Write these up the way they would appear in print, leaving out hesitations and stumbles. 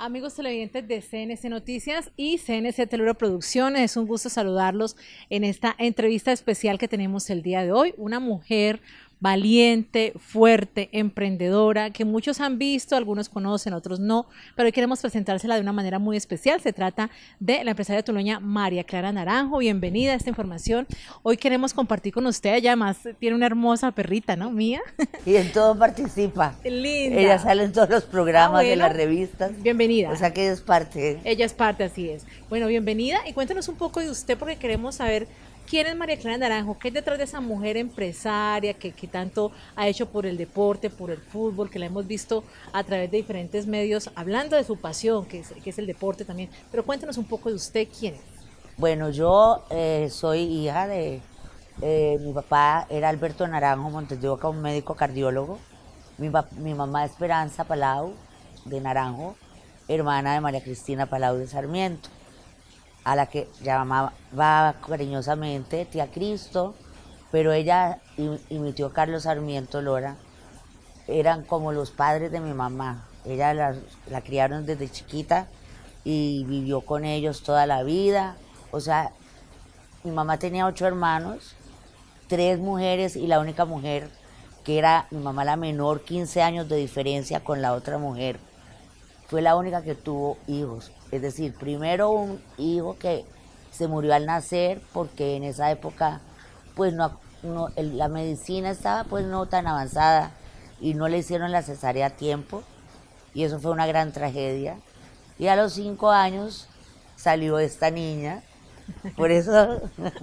Amigos televidentes de CNC Noticias y CNC Teluro Producciones, es un gusto saludarlos en esta entrevista especial que tenemos el día de hoy. Una mujer valiente, fuerte, emprendedora, que muchos han visto, algunos conocen, otros no, pero hoy queremos presentársela de una manera muy especial. Se trata de la empresaria tulueña María Clara Naranjo. Bienvenida a esta información. Hoy queremos compartir con usted, ella además tiene una hermosa perrita, ¿no? Mía. Y en todo participa. Linda. Ella sale en todos los programas de bueno, las revistas. Bienvenida. O sea que es parte. Ella es parte, así es. Bueno, bienvenida y cuéntanos un poco de usted porque queremos saber quién es María Clara Naranjo, qué hay detrás de esa mujer empresaria que tanto ha hecho por el deporte, por el fútbol, que la hemos visto a través de diferentes medios hablando de su pasión, que es el deporte también. Pero cuéntanos un poco de usted, quién es. Bueno, yo soy hija de, mi papá era Alberto Naranjo Montes de Oca, un médico cardiólogo. Mi mamá Esperanza Palau de Naranjo, hermana de María Cristina Palau de Sarmiento, a la que llamaba cariñosamente tía Cristo, pero ella y mi tío Carlos Sarmiento Lora eran como los padres de mi mamá. Ella la criaron desde chiquita y vivió con ellos toda la vida. O sea, mi mamá tenía 8 hermanos, 3 mujeres y la única mujer, que era mi mamá la menor, 15 años de diferencia con la otra mujer. Fue la única que tuvo hijos. Es decir, primero un hijo que se murió al nacer porque en esa época pues la medicina estaba pues no tan avanzada y no le hicieron la cesárea a tiempo y eso fue una gran tragedia. Y a los 5 años salió esta niña, por eso...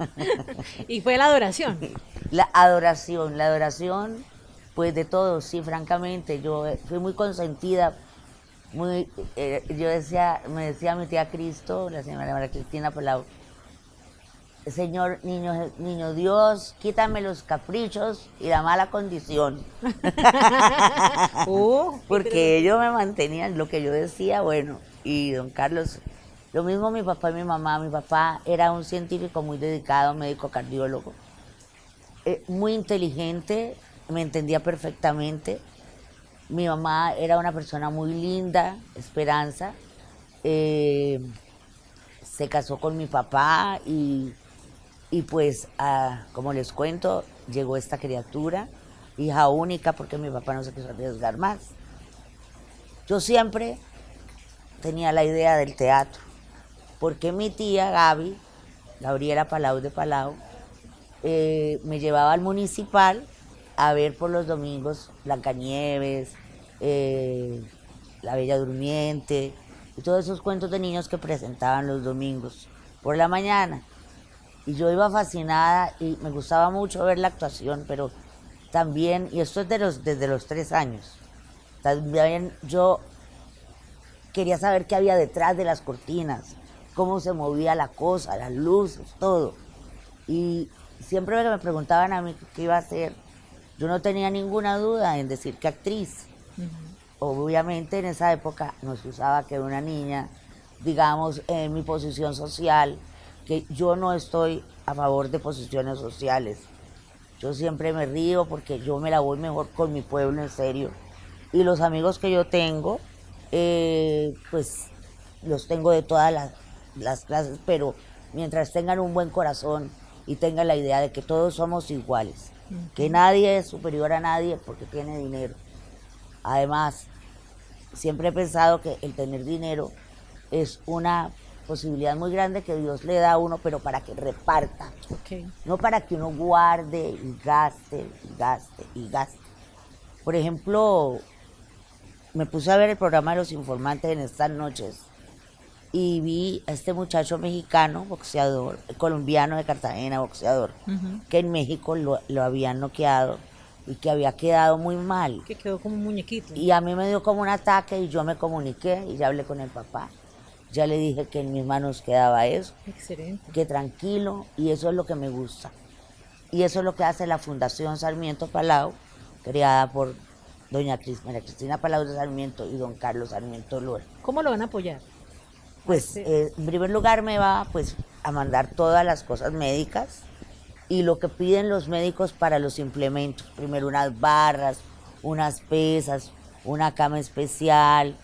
Y fue la adoración. La adoración pues de todos, sí, francamente, yo fui muy consentida. Me decía mi tía Cristo, la señora María Cristina Palau, Señor niño Dios, quítame los caprichos y la mala condición. Porque ellos me mantenían lo que yo decía, bueno, y don Carlos, lo mismo mi papá y mi mamá. Mi papá era un científico muy dedicado, médico cardiólogo, muy inteligente, me entendía perfectamente. Mi mamá era una persona muy linda, Esperanza, se casó con mi papá y pues, como les cuento, llegó esta criatura, hija única, porque mi papá no se quiso arriesgar más. Yo siempre tenía la idea del teatro, porque mi tía Gabriela Palau de Palau, me llevaba al municipal a ver por los domingos Blancanieves, La Bella Durmiente y todos esos cuentos de niños que presentaban los domingos por la mañana. Y yo iba fascinada y me gustaba mucho ver la actuación, pero también, y esto es desde los 3 años, también yo quería saber qué había detrás de las cortinas, cómo se movía la cosa, las luces, todo. Y siempre que me preguntaban a mí qué iba a hacer, yo no tenía ninguna duda en decir que actriz. Obviamente en esa época no se usaba que una niña, digamos, en mi posición social, que yo no estoy a favor de posiciones sociales. Yo siempre me río porque yo me la voy mejor con mi pueblo, en serio. Y los amigos que yo tengo, pues los tengo de todas las clases, pero mientras tengan un buen corazón y tengan la idea de que todos somos iguales, que nadie es superior a nadie porque tiene dinero. Además, siempre he pensado que el tener dinero es una posibilidad muy grande que Dios le da a uno, pero para que reparta, no para que uno guarde y gaste, y gaste, y gaste. Por ejemplo, me puse a ver el programa de Los Informantes en estas noches y vi a este muchacho mexicano, boxeador, colombiano de Cartagena, boxeador, que en México lo habían noqueado y que había quedado muy mal. Que quedó como un muñequito. Y a mí me dio como un ataque y yo me comuniqué y ya hablé con el papá. Ya le dije que en mis manos quedaba eso. Excelente. Que tranquilo, y eso es lo que me gusta. Y eso es lo que hace la Fundación Sarmiento Palau, creada por doña María Cristina Palau de Sarmiento y don Carlos Sarmiento Lora. ¿Cómo lo van a apoyar? Pues en primer lugar me va pues a mandar todas las cosas médicas y lo que piden los médicos para los implementos. Primero unas barras, unas pesas, una cama especial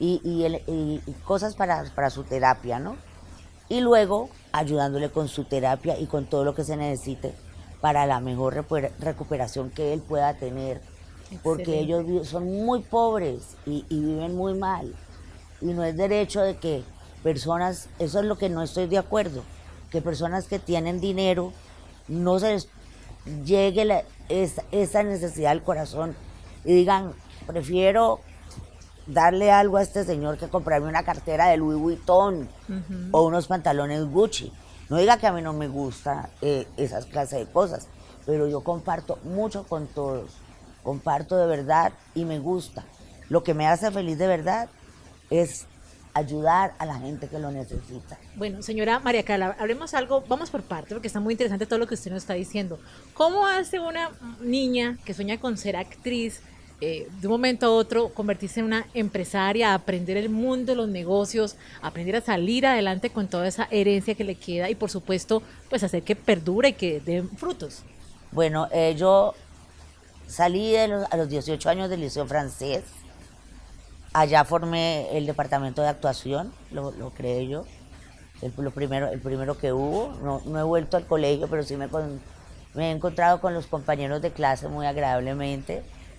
y cosas para su terapia, ¿no? Y luego ayudándole con su terapia y con todo lo que se necesite para la mejor recuperación que él pueda tener. Porque Excelente. ellos son muy pobres y viven muy mal. Y no es derecho de que personas, eso es lo que no estoy de acuerdo, que personas que tienen dinero no se les llegue esa necesidad al corazón y digan, prefiero darle algo a este señor que comprarme una cartera de Louis Vuitton o unos pantalones Gucci. No diga que a mí no me gusta esas clases de cosas, pero yo comparto mucho con todos, comparto de verdad y me gusta. Lo que me hace feliz de verdad es ayudar a la gente que lo necesita. Bueno, señora María Carla, hablemos algo, vamos por parte, porque está muy interesante todo lo que usted nos está diciendo. ¿Cómo hace una niña que sueña con ser actriz, de un momento a otro, convertirse en una empresaria, aprender el mundo, los negocios, aprender a salir adelante con toda esa herencia que le queda y, por supuesto, pues hacer que perdure y que dé frutos? Bueno, yo salí a los 18 años del Liceo Francés. Allá formé el departamento de actuación, lo creé yo, el primero que hubo. No he vuelto al colegio, pero sí me he encontrado con los compañeros de clase muy agradablemente.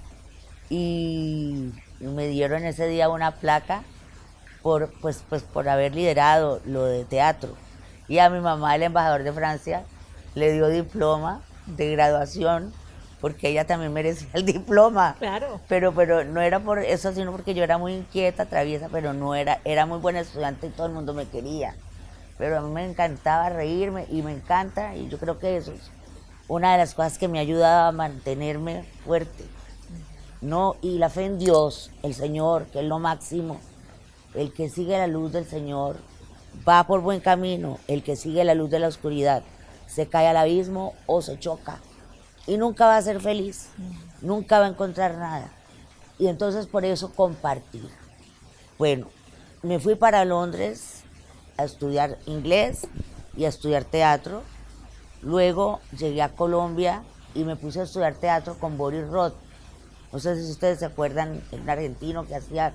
Y me dieron ese día una placa por haber liderado lo de teatro. Y a mi mamá, el embajador de Francia, le dio diploma de graduación porque ella también merecía el diploma. Claro. Pero no era por eso, sino porque yo era muy inquieta, traviesa, pero no era muy buena estudiante y todo el mundo me quería. Pero a mí me encantaba reírme y me encanta, y yo creo que eso es una de las cosas que me ha ayudado a mantenerme fuerte. No, y la fe en Dios, el Señor, que es lo máximo. El que sigue la luz del Señor va por buen camino. El que sigue la luz de la oscuridad se cae al abismo o se choca. Y nunca va a ser feliz, nunca va a encontrar nada. Y entonces por eso compartir. Bueno, me fui para Londres a estudiar inglés y a estudiar teatro. Luego llegué a Colombia y me puse a estudiar teatro con Boris Roth. No sé si ustedes se acuerdan, un argentino que hacía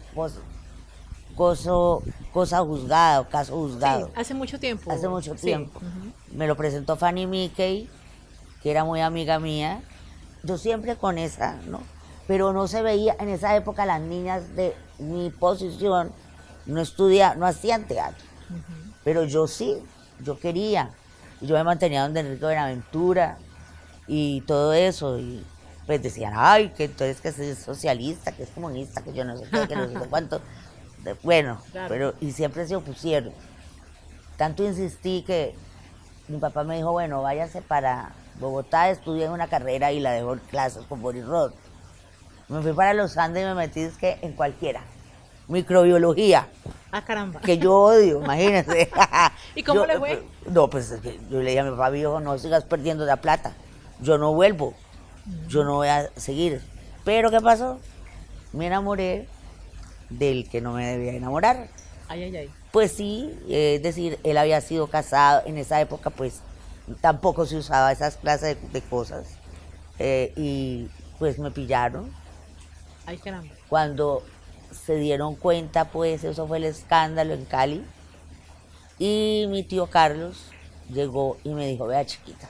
cosa juzgada, caso juzgado. Sí, hace mucho tiempo. Hace mucho tiempo. Sí. Me lo presentó Fanny Mickey, que era muy amiga mía. Yo siempre con esa, ¿no? Pero no se veía, en esa época las niñas de mi posición no hacían teatro. Pero yo sí, yo quería. Y yo me mantenía donde Enrique Buenaventura y todo eso. Y pues decían, ay, que entonces que es socialista, que es comunista, que yo no sé qué, que no sé cuánto. Bueno, Claro. pero y siempre se opusieron. Tanto insistí que mi papá me dijo, bueno, váyase para Bogotá, estudié una carrera y la dejó en clases con Boris Roth. Me fui para los Andes y me metí en cualquiera. Microbiología, Ah, caramba. que yo odio, imagínense. ¿Y cómo le fue? No, pues es que yo le dije a mi papá, viejo, no sigas perdiendo la plata. Yo no vuelvo, yo no voy a seguir. Pero ¿qué pasó? Me enamoré del que no me debía enamorar. Ay, ay, ay. Pues sí, es decir, él había sido casado, en esa época pues tampoco se usaba esas clases de cosas. Y pues me pillaron. Ay, caramba. Cuando se dieron cuenta, pues eso fue el escándalo en Cali. Y mi tío Carlos llegó y me dijo, vea chiquita,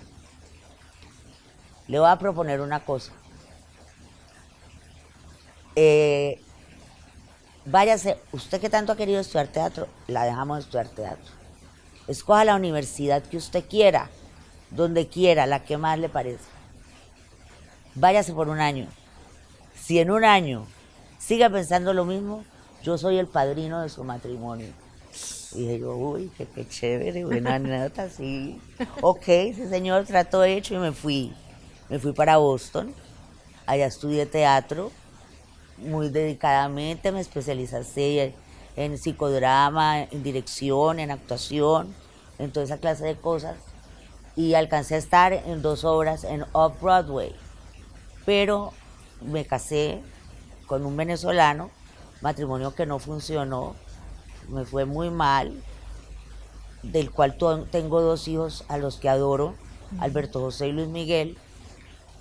le voy a proponer una cosa. Váyase, usted que tanto ha querido estudiar teatro, la dejamos de estudiar teatro. Escoja la universidad que usted quiera, donde quiera, la que más le parezca. Váyase por un año. Si en un año sigue pensando lo mismo, yo soy el padrino de su matrimonio. Y dije yo, uy, qué chévere, buena nota, sí. Ok, ese señor trató hecho y me fui. Me fui para Boston, allá estudié teatro, muy dedicadamente, me especialicé en psicodrama, en dirección, en actuación, en toda esa clase de cosas. Y alcancé a estar en 2 obras en Off-Broadway. Pero me casé con un venezolano, matrimonio que no funcionó, me fue muy mal, del cual tengo 2 hijos a los que adoro, Alberto José y Luis Miguel,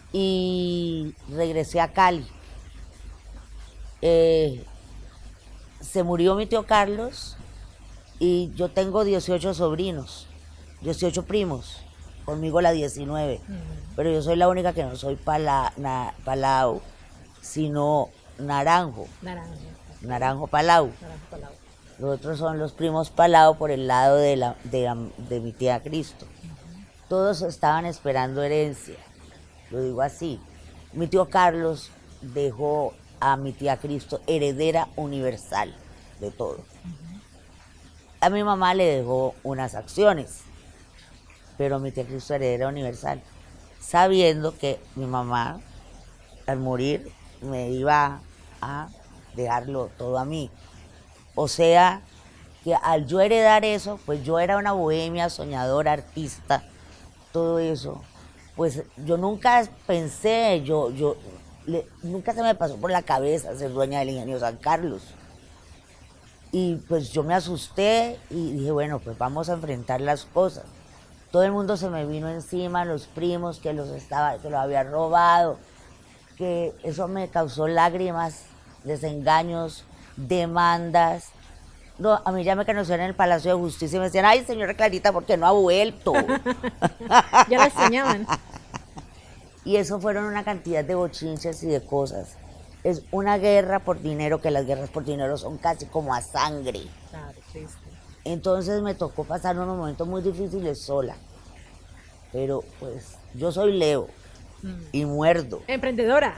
y regresé a Cali. se murió mi tío Carlos y yo tengo 18 sobrinos, 18 primos, conmigo la 19, pero yo soy la única que no soy Palau, sino Naranjo. Naranjo Palau. Los otros son los primos Palau por el lado de mi tía Cristo. Todos estaban esperando herencia, lo digo así. Mi tío Carlos dejó a mi tía Cristo heredera universal de todo. A mi mamá le dejó unas acciones, pero mi tía Cristo heredera universal, sabiendo que mi mamá al morir me iba a dejarlo todo a mí. O sea, que al yo heredar eso, pues yo era una bohemia, soñadora, artista, todo eso. Pues yo nunca pensé, nunca se me pasó por la cabeza ser dueña del Ingenio San Carlos. Y pues yo me asusté y dije, bueno, pues vamos a enfrentar las cosas. Todo el mundo se me vino encima, los primos que los había robado, que eso me causó lágrimas, desengaños, demandas. No, a mí ya me conocían en el Palacio de Justicia y me decían, ay, señora Clarita, ¿por qué no ha vuelto? Ya la extrañaban. Y eso fueron una cantidad de bochinches y de cosas. Es una guerra por dinero, que las guerras por dinero son casi como a sangre. Claro, triste. Entonces me tocó pasar unos momentos muy difíciles sola. Pero pues yo soy Leo y muerdo. Emprendedora.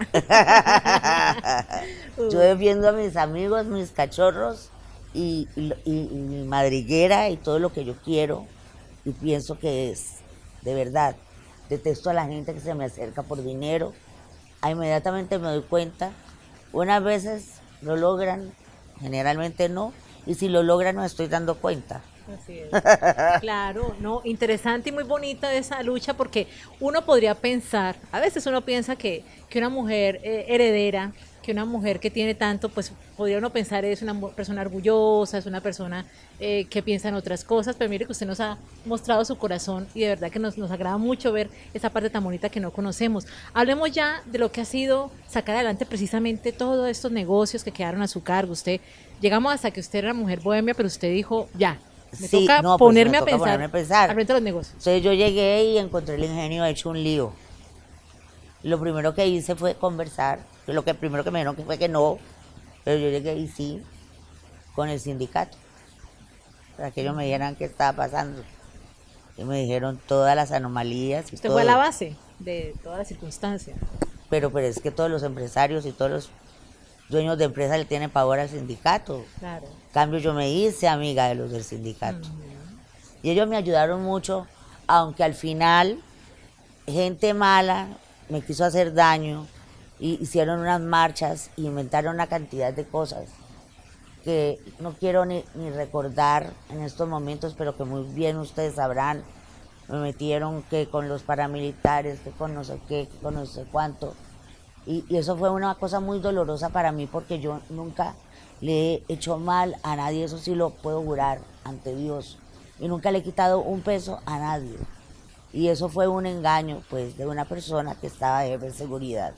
Yo defiendo a mis amigos, mis cachorros y mi madriguera y todo lo que yo quiero y pienso que es, de verdad. Detesto a la gente que se me acerca por dinero. Inmediatamente me doy cuenta. Unas veces lo logran, generalmente no. Y si lo logran no estoy dando cuenta. Así es. Claro, no, interesante y muy bonita esa lucha porque uno podría pensar, a veces uno piensa que una mujer heredera, que una mujer que tiene tanto, pues podría uno pensar es una persona orgullosa, es una persona que piensa en otras cosas, pero mire que usted nos ha mostrado su corazón y de verdad que nos agrada mucho ver esa parte tan bonita que no conocemos. Hablemos ya de lo que ha sido sacar adelante precisamente todos estos negocios que quedaron a su cargo. Llegamos hasta que usted era mujer bohemia, pero usted dijo, ya, me toca ponerme a pensar al frente de los negocios. Entonces yo llegué y encontré el ingenio hecho un lío. Lo primero que hice fue conversar, primero que me dijeron que fue que no, pero yo llegué y sí, con el sindicato, para que ellos me dijeran qué estaba pasando. Y me dijeron todas las anomalías. Usted fue a la base de todas las circunstancias. Pero es que todos los empresarios y todos los dueños de empresas le tienen pavor al sindicato. Claro. En cambio yo me hice amiga de los del sindicato. Y ellos me ayudaron mucho, aunque al final gente mala me quiso hacer daño y hicieron unas marchas y inventaron una cantidad de cosas que no quiero ni recordar en estos momentos, pero que muy bien ustedes sabrán. Me metieron que con los paramilitares, que con no sé qué, que con no sé cuánto. Y eso fue una cosa muy dolorosa para mí porque yo nunca le he hecho mal a nadie, eso sí lo puedo jurar ante Dios. Y nunca le he quitado un peso a nadie. Y eso fue un engaño, pues, de una persona que estaba de jefe de seguridad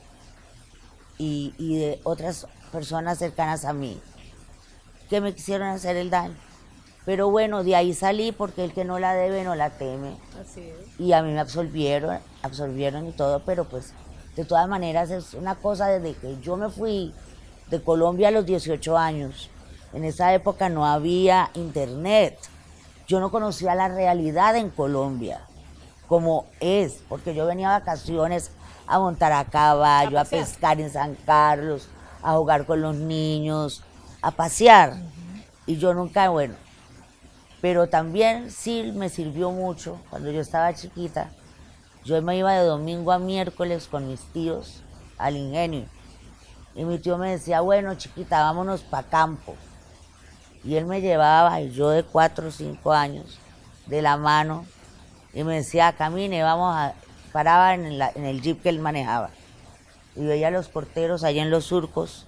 y de otras personas cercanas a mí que me quisieron hacer el daño. Pero bueno, de ahí salí porque el que no la debe no la teme. Así es. Y a mí me absorbieron y todo, pero pues de todas maneras es una cosa desde que yo me fui de Colombia a los 18 años. En esa época no había internet. Yo no conocía la realidad en Colombia, como es, porque yo venía a vacaciones a montar a caballo, a pescar en San Carlos, a jugar con los niños, a pasear. Y yo nunca, bueno, pero también sí me sirvió mucho cuando yo estaba chiquita. Yo me iba de domingo a miércoles con mis tíos al ingenio. Y mi tío me decía, bueno, chiquita, vámonos pa' campo. Y él me llevaba, y yo de 4 o 5 años, de la mano, y me decía, camine, paraba en el jeep que él manejaba. Y veía a los porteros allá en los surcos,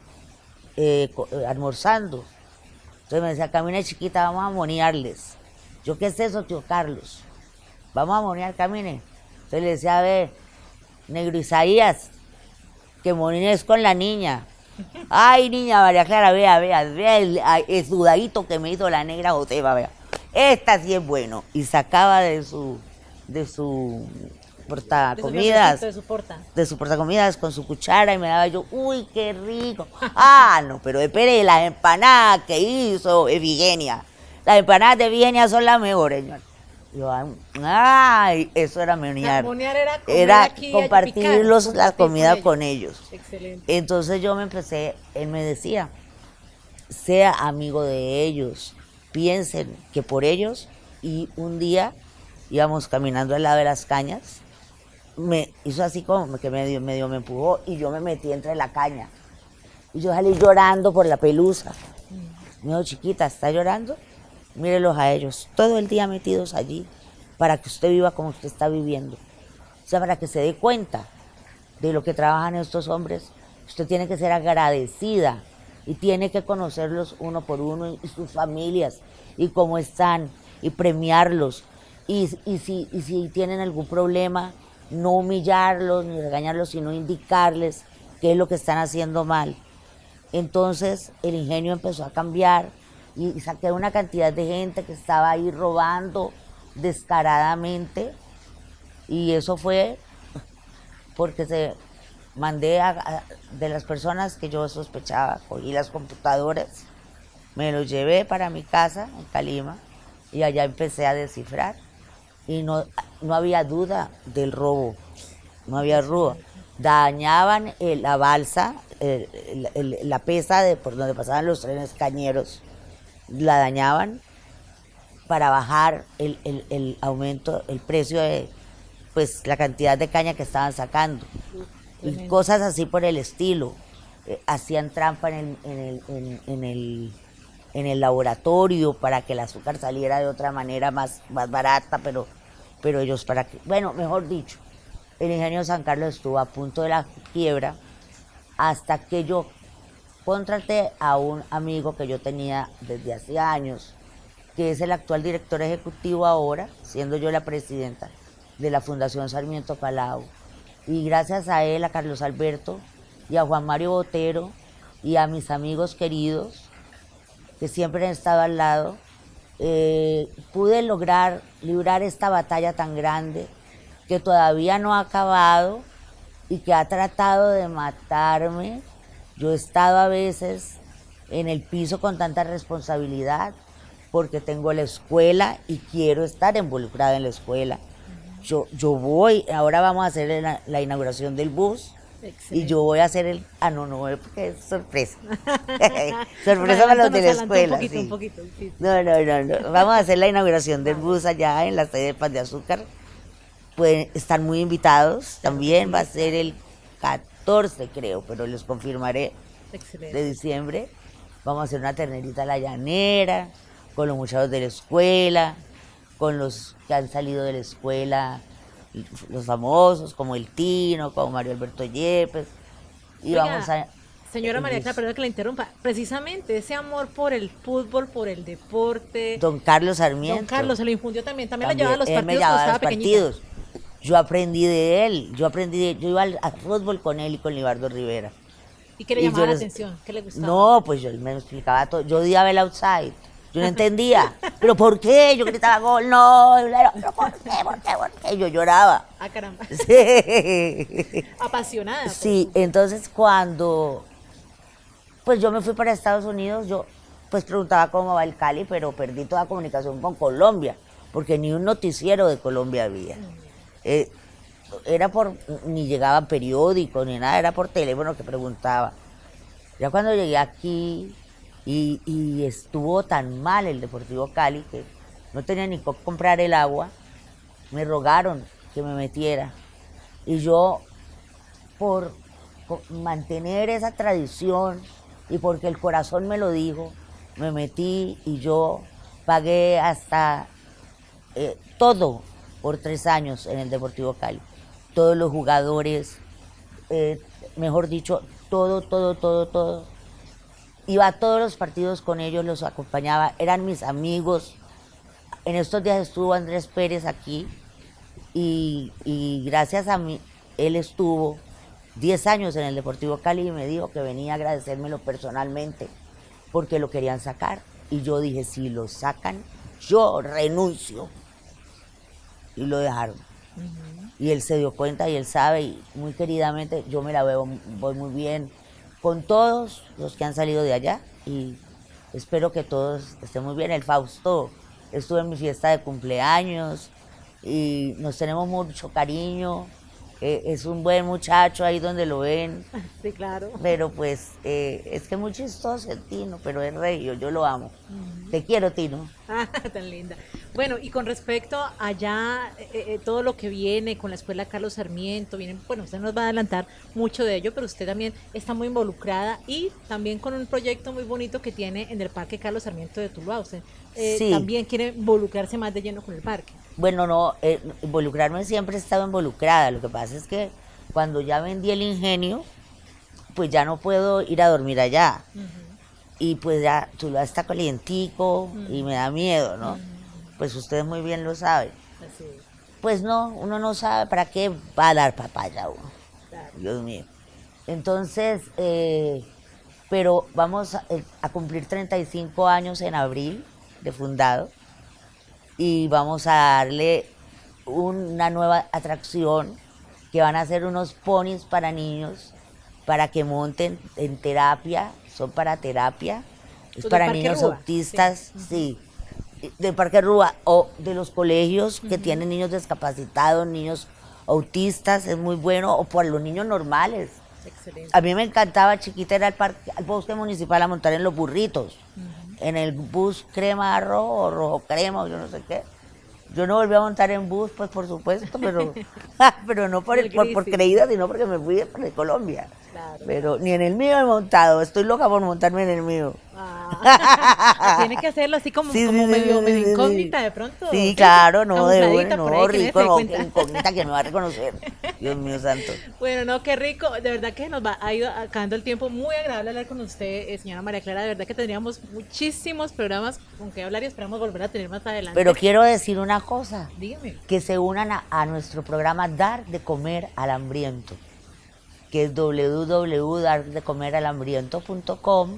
almorzando. Entonces me decía, camine, chiquita, vamos a monearles. Yo, ¿qué es eso, tío Carlos? Vamos a monear, camine. Entonces le decía, a ver, negro Isaías, que monines con la niña. Ay, niña María Clara, vea el sudadito que me hizo la negra Josefa, vea. Esta sí es bueno. Y sacaba de su portacomidas, de su portacomidas con su cuchara y me daba yo, uy, qué rico. Ah, no, pero espere, las empanadas que hizo Efigenia. Las empanadas de Efigenia son las mejores, señor. Yo, ay, eso era menear. Monear era, era compartir la comida con ellos. Excelente. Entonces yo me empecé, él me decía, sea amigo de ellos, piensen que por ellos, y un día íbamos caminando al lado de las cañas, me hizo así como que medio me empujó y yo me metí entre la caña. Y yo salí llorando por la pelusa. Me dijo, chiquita, ¿está llorando? Mírelos a ellos, todo el día metidos allí, para que usted viva como usted está viviendo. O sea, para que se dé cuenta de lo que trabajan estos hombres, usted tiene que ser agradecida y tiene que conocerlos uno por uno y sus familias y cómo están y premiarlos. Y si tienen algún problema, no humillarlos ni regañarlos, sino indicarles qué es lo que están haciendo mal. Entonces el ingenio empezó a cambiar y saqué una cantidad de gente que estaba ahí robando descaradamente, y eso fue porque mandé de las personas que yo sospechaba, cogí las computadoras, me los llevé para mi casa en Calima y allá empecé a descifrar y no había duda del robo, no había duda. Dañaban la balsa, la pesa por donde pasaban los trenes cañeros, la dañaban para bajar el aumento, el precio de pues la cantidad de caña que estaban sacando. Y cosas así por el estilo. Hacían trampa en el laboratorio para que el azúcar saliera de otra manera más barata, pero ellos para que, bueno, mejor dicho, el ingenio San Carlos estuvo a punto de la quiebra hasta que yo contraté a un amigo que yo tenía desde hace años, que es el actual director ejecutivo ahora, siendo yo la presidenta de la Fundación Sarmiento Palau. Y gracias a él, a Carlos Alberto y a Juan Mario Botero y a mis amigos queridos que siempre han estado al lado, pude lograr librar esta batalla tan grande que todavía no ha acabado y que ha tratado de matarme. Yo he estado a veces en el piso con tanta responsabilidad porque tengo la escuela y quiero estar involucrada en la escuela. Yo voy, ahora vamos a hacer la inauguración del bus. Excelente. Y yo voy a hacer no, porque es sorpresa. Sorpresa para los de la escuela. Un poquito, sí. No. Vamos a hacer la inauguración del bus allá en la sede de Pan de Azúcar. Pueden estar muy invitados. También va a ser el 14, creo, pero les confirmaré. Excelente. De diciembre. Vamos a hacer una ternerita a la llanera, con los muchachos de la escuela, con los que han salido de la escuela, los famosos, como el Tino, como Mario Alberto Yepes. Y oiga, vamos a... Señora María Clara, perdón que la interrumpa. Precisamente ese amor por el fútbol, por el deporte. Don Carlos Sarmiento. Don Carlos se lo infundió también. También la llevaba a los partidos me llevaba a los partidos. Yo aprendí de él. Yo iba al fútbol con él y con Libardo Rivera. ¿Y qué le llamaba la atención? ¿Qué le gustaba? No, pues yo me explicaba todo. Yo odiaba el outside. Yo no entendía. ¿Pero por qué? Yo gritaba gol. No, pero ¿por qué? Yo lloraba. Ah, caramba. Sí. Apasionada. Sí, entonces cuando pues yo me fui para Estados Unidos, yo pues preguntaba cómo va el Cali, pero perdí toda comunicación con Colombia, porque ni un noticiero de Colombia había. Ni llegaban periódicos ni nada, era por teléfono que preguntaba. Ya cuando llegué aquí y estuvo tan mal el Deportivo Cali que no tenía ni cómo comprar el agua, me rogaron que me metiera. Y yo, por mantener esa tradición y porque el corazón me lo dijo, me metí y yo pagué hasta todo por 3 años en el Deportivo Cali. Todos los jugadores, mejor dicho, todo. Iba a todos los partidos con ellos, los acompañaba, eran mis amigos. En estos días estuvo Andrés Pérez aquí y gracias a mí, él estuvo 10 años en el Deportivo Cali y me dijo que venía a agradecérmelo personalmente porque lo querían sacar. Y yo dije, si lo sacan, yo renuncio. Y lo dejaron. Y él se dio cuenta y él sabe, y muy queridamente yo me la veo, voy muy bien con todos los que han salido de allá y espero que todos estén muy bien. El Fausto estuvo en mi fiesta de cumpleaños y nos tenemos mucho cariño. Es un buen muchacho ahí donde lo ven. Sí, claro. Pero pues es que es muy chistoso el Tino, pero es rey, yo lo amo. Te quiero, Tino. Ah, tan linda. Bueno, y con respecto allá, todo lo que viene con la Escuela Carlos Sarmiento, vienen, bueno, usted nos va a adelantar mucho de ello, pero usted también está muy involucrada y también con un proyecto muy bonito que tiene en el Parque Carlos Sarmiento de Tuluá. Usted Sí. también quiere involucrarse más de lleno con el parque. Bueno, no, involucrarme siempre he estado involucrada. Lo que pasa es que cuando ya vendí el ingenio, pues ya no puedo ir a dormir allá. Y pues ya Tuluá está calientico y me da miedo, ¿no? Pues ustedes muy bien lo saben. Así es. Pues no, uno no sabe para qué va a dar papaya uno. Claro. Dios mío. Entonces, pero vamos a cumplir 35 años en abril de fundado y vamos a darle una nueva atracción que van a ser unos ponis para niños para que monten en terapia, son para terapia, es Los para del Parque niños Rúa, autistas, sí, del Parque Rúa o de los colegios que tienen niños discapacitados, niños autistas, es muy bueno, o por los niños normales. Excelente. A mí me encantaba chiquita ir al bosque municipal a montar en los burritos, en el bus crema rojo o rojo crema o yo no sé qué. Yo no volví a montar en bus, pues por supuesto, pero no por creída, sino porque me fui de Colombia. Claro. Pero ni en el mío he montado, estoy loca por montarme en el mío. Ah, tiene que hacerlo así como, Sí, como sí, medio, sí, medio sí, incógnita sí. de pronto. Sí, claro, no, de Camufladita una, por no, ahí, que nadie rico, se dé no, cuenta. que incógnita que me va a reconocer. Dios mío santo. Bueno, no, qué rico. De verdad que ha ido acabando el tiempo. Muy agradable hablar con usted, señora María Clara. De verdad que tendríamos muchísimos programas con que hablar y esperamos volver a tener más adelante. Pero quiero decir una cosa, Dígame. que se unan a nuestro programa Dar de Comer al Hambriento, que es www.dardecomeralhambriento.com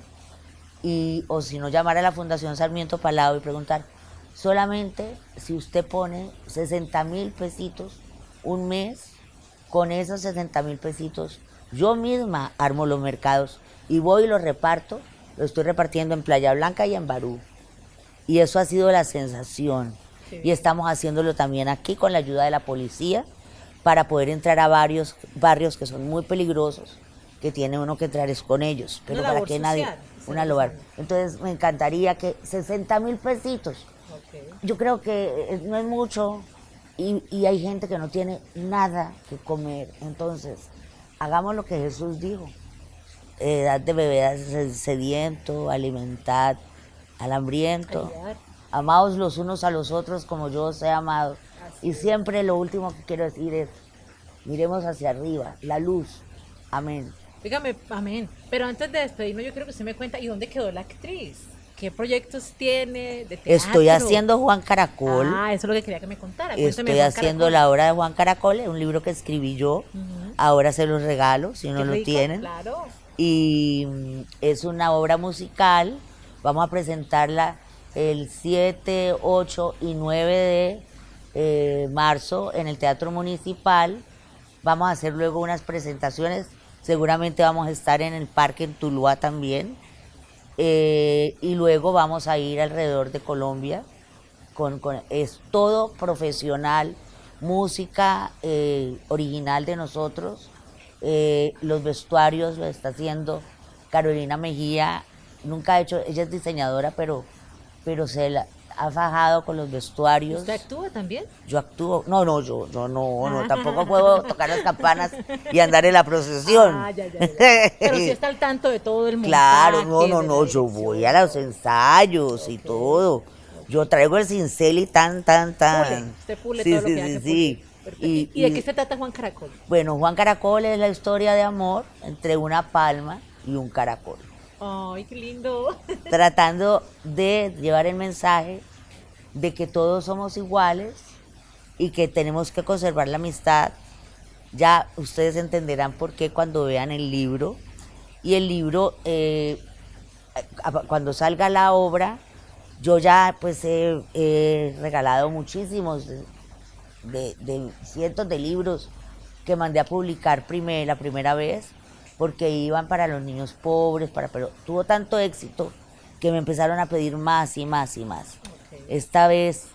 o si no, llamar a la Fundación Sarmiento Palado y preguntar, solamente si usted pone 60,000 pesitos un mes, con esos 60,000 pesitos, yo misma armo los mercados y voy y los reparto, lo estoy repartiendo en Playa Blanca y en Barú. Y eso ha sido la sensación. Sí. Y estamos haciéndolo también aquí con la ayuda de la policía para poder entrar a varios barrios que son muy peligrosos, que tiene uno que entrar es con ellos, pero Una para labor que nadie, social, una labor. Entonces me encantaría que 60,000 pesitos, Okay. yo creo que no es mucho y hay gente que no tiene nada que comer, entonces hagamos lo que Jesús dijo, dad de beber al sediento, alimentad al hambriento, Ayudar. amaos los unos a los otros como yo os he amado. Así Y es. siempre lo último que quiero decir es, miremos hacia arriba, la luz, amén. Dígame, amén. Pero antes de despedirnos, yo quiero que usted me cuenta, ¿y dónde quedó la actriz? ¿Qué proyectos tiene de teatro? Estoy haciendo Juan Caracol, Ah, eso es lo que quería que me contara. Cuénteme, estoy Juan haciendo Caracol. la obra de Juan Caracol, es un libro que escribí yo, ahora se los regalo si no Qué lo rico, tienen. Claro. Y es una obra musical, vamos a presentarla el 7, 8 y 9 de marzo en el Teatro Municipal, vamos a hacer luego unas presentaciones, seguramente vamos a estar en el parque en Tuluá también, y luego vamos a ir alrededor de Colombia, es todo profesional, música original de nosotros, los vestuarios lo está haciendo Carolina Mejía, nunca ha hecho, ella es diseñadora, pero se la ha fajado con los vestuarios. ¿Usted actúa también? Yo actúo, yo no, tampoco puedo tocar las campanas y andar en la procesión. Ah, ya. Pero sí está al tanto de todo el mundo. Claro, no, yo voy a los ensayos y todo. Yo traigo el cincel y tan. Usted pule todo lo que haya que pulir. Perfecto. ¿Y de qué se trata Juan Caracol? Bueno, Juan Caracol es la historia de amor entre una palma y un caracol, Ay, qué lindo. tratando de llevar el mensaje de que todos somos iguales y que tenemos que conservar la amistad Ya ustedes entenderán por qué cuando vean el libro. Y el libro, cuando salga la obra, yo ya pues he regalado muchísimos de cientos de libros que mandé a publicar la primera vez, porque iban para los niños pobres, pero tuvo tanto éxito que me empezaron a pedir más y más y más. Okay. Esta vez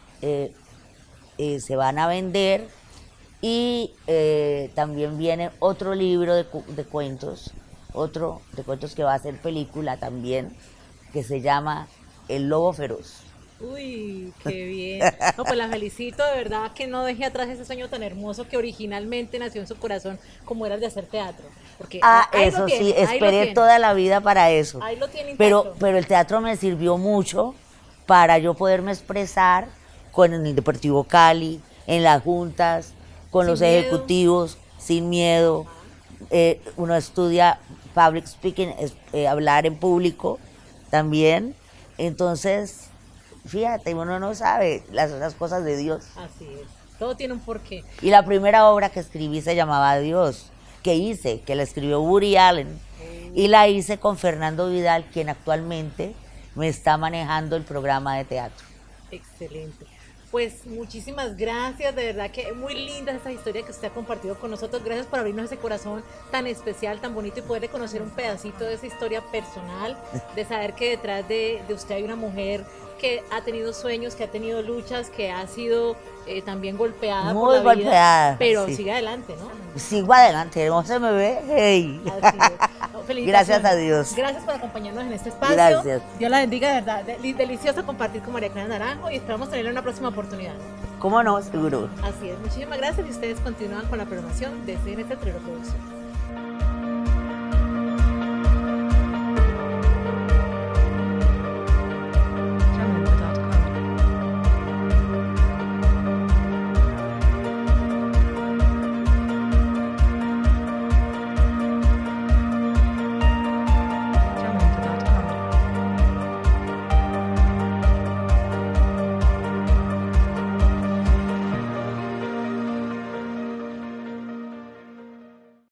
se van a vender y también viene otro libro de cuentos, que va a ser película también, que se llama El Lobo Feroz. Uy, qué bien. No, pues la felicito, de verdad que no dejé atrás ese sueño tan hermoso que originalmente nació en su corazón, como era el de hacer teatro. Porque eso sí, esperé toda la vida para eso. Ahí lo tiene intacto. Pero el teatro me sirvió mucho para yo poderme expresar con el Deportivo Cali, en las juntas, con los ejecutivos, sin miedo. Uno estudia public speaking, hablar en público también. Entonces, fíjate, uno no sabe las cosas de Dios. Así es, todo tiene un porqué. Y la primera obra que escribí se llamaba Dios, que la escribió Woody Allen. Y la hice con Fernando Vidal, quien actualmente me está manejando el programa de teatro. Excelente. Pues muchísimas gracias, de verdad que muy linda esta historia que usted ha compartido con nosotros. Gracias por abrirnos ese corazón tan especial, tan bonito, y poderle conocer un pedacito de esa historia personal, de saber que detrás de usted hay una mujer que ha tenido sueños, que ha tenido luchas, que ha sido también golpeada muy por la vida, pero sí. Sigue adelante, ¿no? Sigo adelante, no se me ve. Hey. Así es. No, gracias a Dios. Gracias por acompañarnos en este espacio. Gracias. Dios la bendiga, de verdad. Delicioso compartir con María Clara Naranjo y esperamos tenerla en una próxima oportunidad. ¿Cómo no? Seguro. Así es. Muchísimas gracias y ustedes continúan con la programación de CNC Televisión.